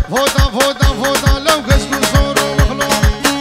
فوتا لو كسكو صورو مخلوق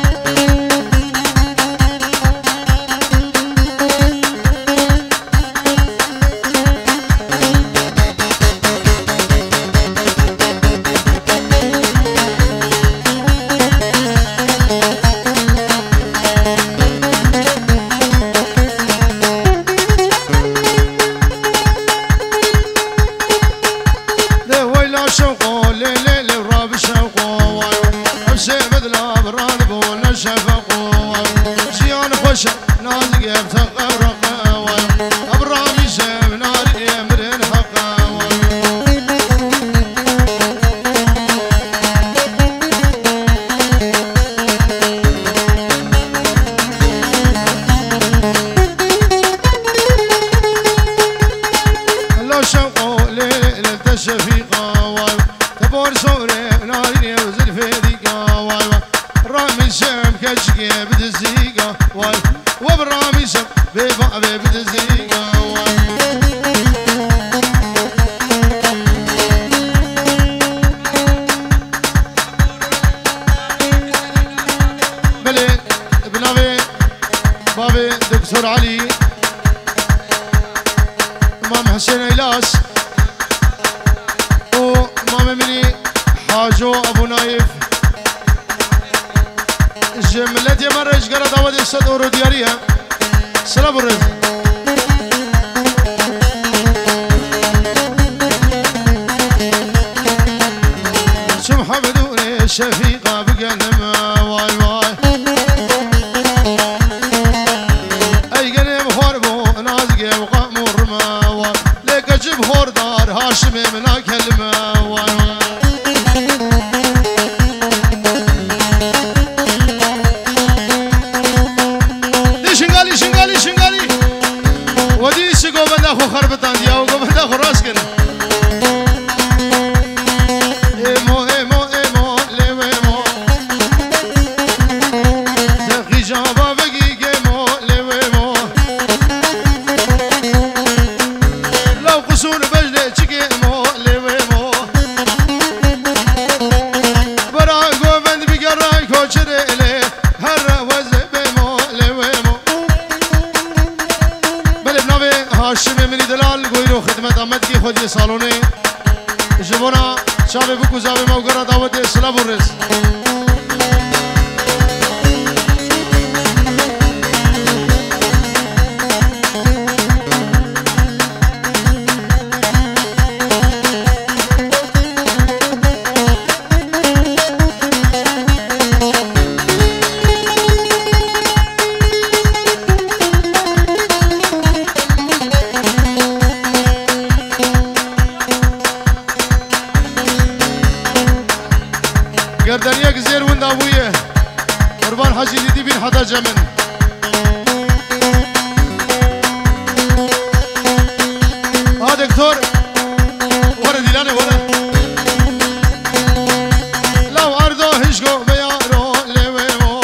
دكتور علي امام حسين ايلاس ومام مني حاجو ابو نايف جملتي مرج قرا داود السد اورو دياريها سلام الرزق شو حمدوني الشفيقه بقلم واي واي بخور دار هاشم منا كلمة دي شنغالي ودي سيقو بندا خو خربتان دياو قو بندا خو راس كن ايمو ليويمو دقي جابا بقي قيمو ليويمو قصور بجلي تشكي مو ليويمو براغو بند بقراي كوشري لي هر وزبيمو ليويمو بل بنابي هاشم مني دلال قويرو خدمة امدكي خودي صالوني جبونا شابي بكو زابي موقرا داوتي سلام الرز گردنیک زیر وند ابویه قربان حاجی دیدی بین حدا جمن دکتور ورا دیلانه ورا لو اردو هشگو بیارو لیویمو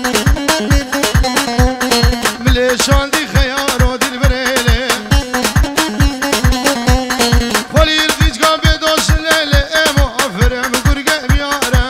ملیشان دی خیارو دل بریله خلی القیجگا بدوش لیله ایمو افرم گرگه بیاره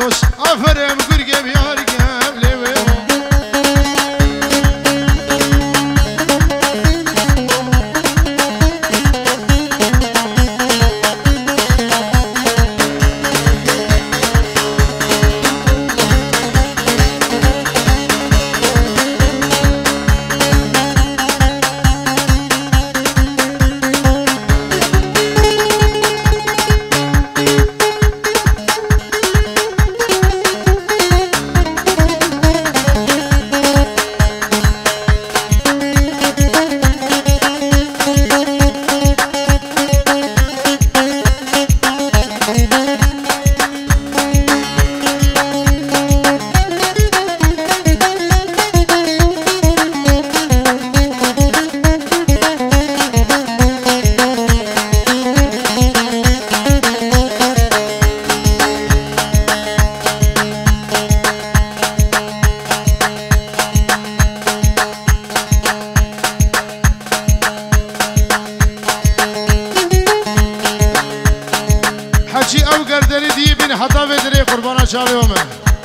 باش افرم گرگه بیار گم لیوه حجي او قردري دي بين حطا بدري قربانا شاوي ومن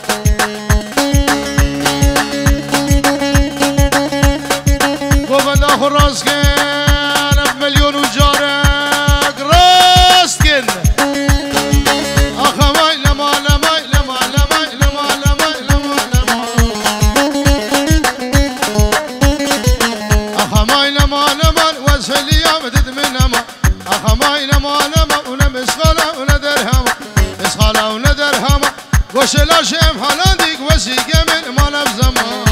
قوبن اخو راسكن بمليون وجارك راسكن اخا ماي لما لما لما لما لما لما لما لما اخا ماي لما لما واسفلي يا مدد من اما اخا ماي لما لما ونمسخلا وندرهم مسخلا وندرهم وش لا شيم حلنديك وسيق من ما نبزمان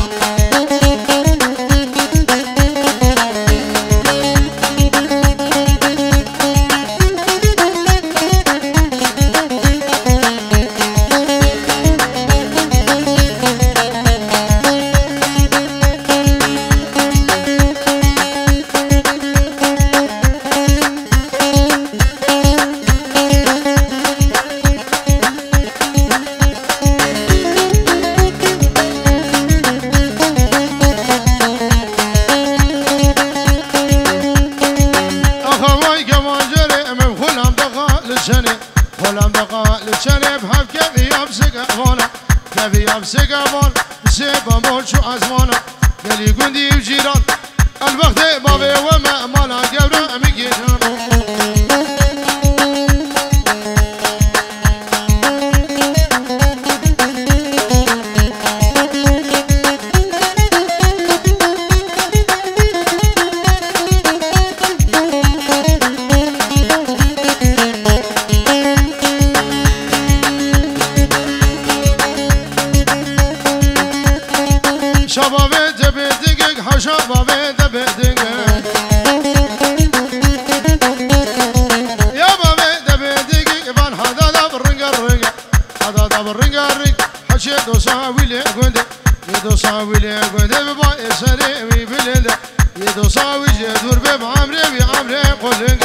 خلام دقا لشنب هم كبي يمسك أفانا كبي يمسك أفان سيبا مول شو أزمانا قالي قندي وجيران الوقت بابي وما مالا قبرا أميكينا شبابي تبدقك حشبابي تبدقك يا بابي تبدقك بان حدا بالرنق الرنق حدا بالرنق الرنق حشيت وساوي لي قندي يدو ساوي لي قندي بباي سريمي بلند يدو ساوي جدور ببعمري بعمري قلنق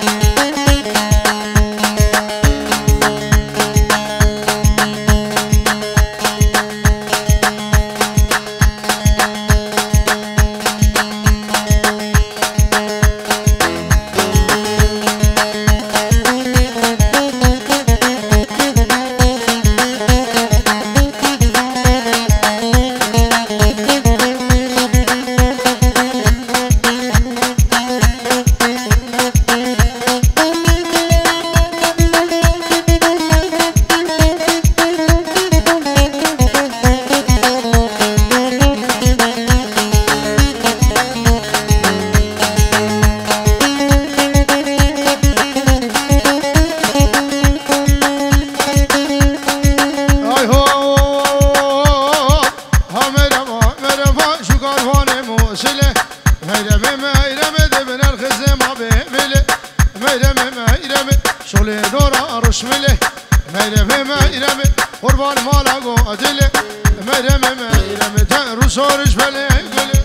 شغل دورا رشمله ميرم ميرم قربان مالا قاتله ميرم ميرم تروس ورش بله قله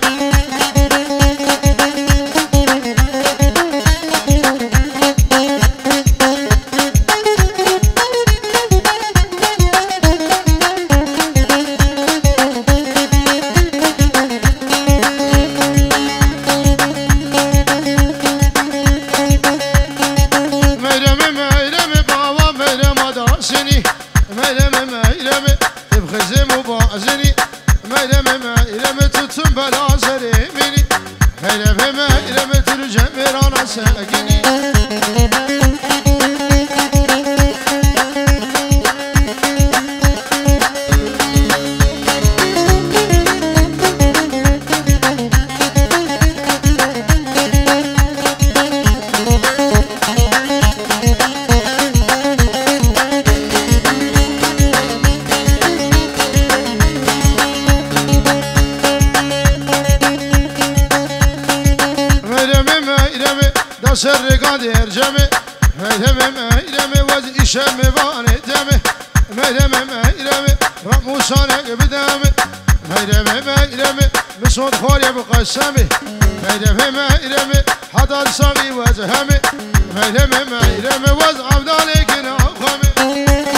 ميرم إلمي تبخزم وبعزني ما إلمي تتم بلا سريميني ما إلمي ترجع ميرانا ساقني سر قادر جمي ميلمي وز إشام باني دمي ميلمي رموسانك بدمي ميلمي بصوت خوري بقسمي ميلمي حضر صغي وزهمي ميلمي وز عبدالي كنا خمي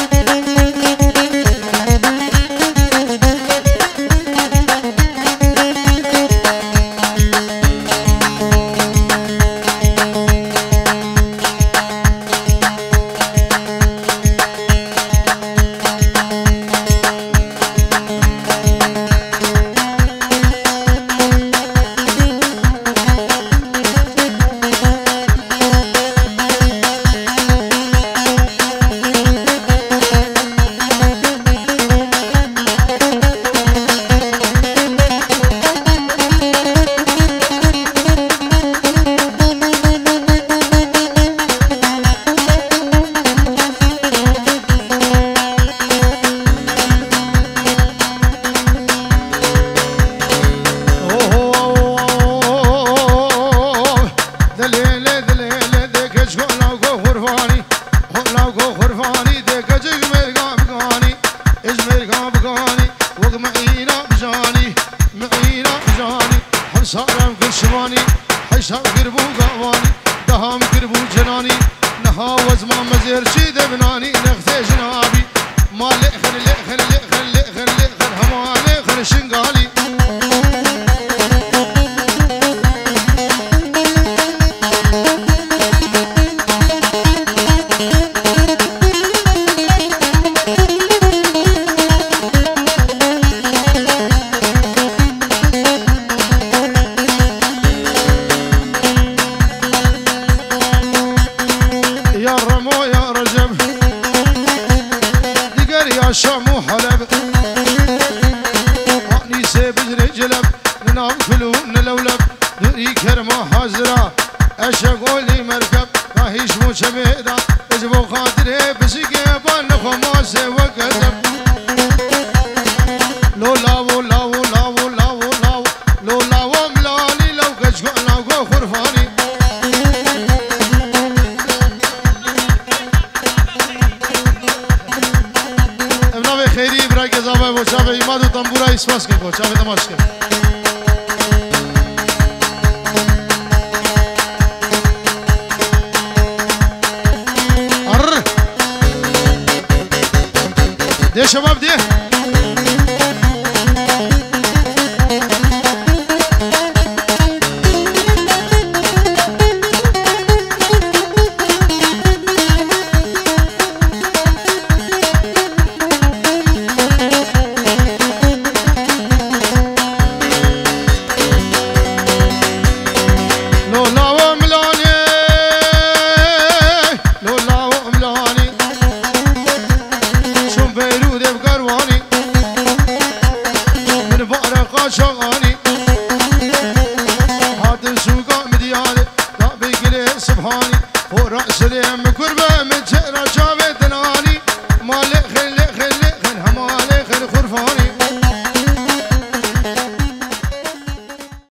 دي شباب دي خل همالي خل خرفاني